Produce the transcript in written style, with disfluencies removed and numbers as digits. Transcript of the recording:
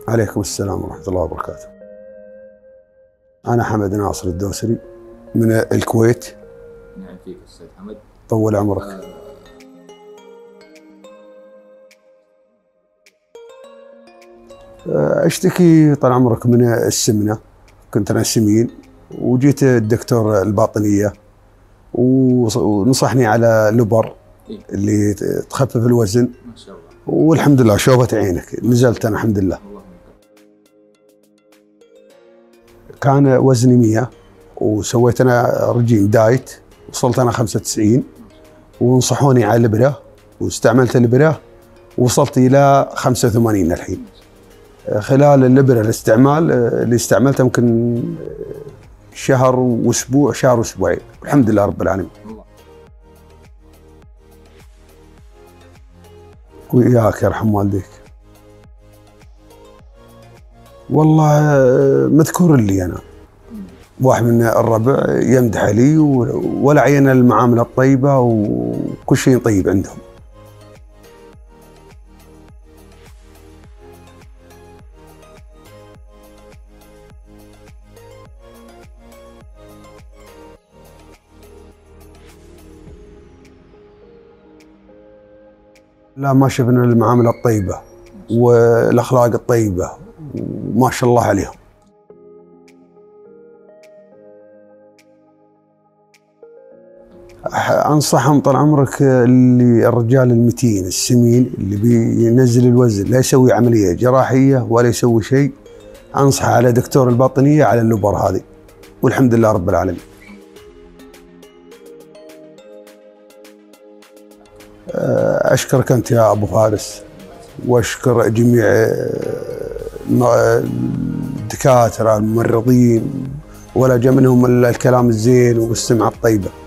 عليكم السلام ورحمة الله وبركاته. أنا حمد ناصر الدوسري من الكويت. نعم فيك أستاذ حمد. طول عمرك. أشتكي طال عمرك من السمنة، كنت أنا سمين وجيت الدكتور الباطنية ونصحني على لبر اللي تخفف الوزن. ما شاء الله. والحمد لله شوفت عينك، نزلت أنا الحمد لله. كان وزني 100 وسويت أنا رجيم دايت، وصلت أنا 95 ونصحوني على الإبرة واستعملت الإبرة وصلت إلى 85 الحين. خلال الإبرة الاستعمال اللي استعملته يمكن شهر وأسبوع، شهر وأسبوعين، الحمد لله رب العالمين. وياك يرحم والديك. والله مذكور لي أنا واحد من الربع يمدح لي ولا عين المعاملة الطيبة وكل شيء طيب عندهم. لا ما شفنا المعاملة الطيبة والأخلاق الطيبة وما شاء الله عليهم. أنصحهم طال عمرك اللي الرجال المتين السمين اللي بينزل الوزن لا يسوي عملية جراحية ولا يسوي شيء، أنصحه على دكتور الباطنية على اللبر هذه، والحمد لله رب العالمين. أشكرك أنت يا أبو فارس، وأشكر جميع الدكاترة الممرضين، ولا جاء منهم الكلام الزين والسمعة الطيبة.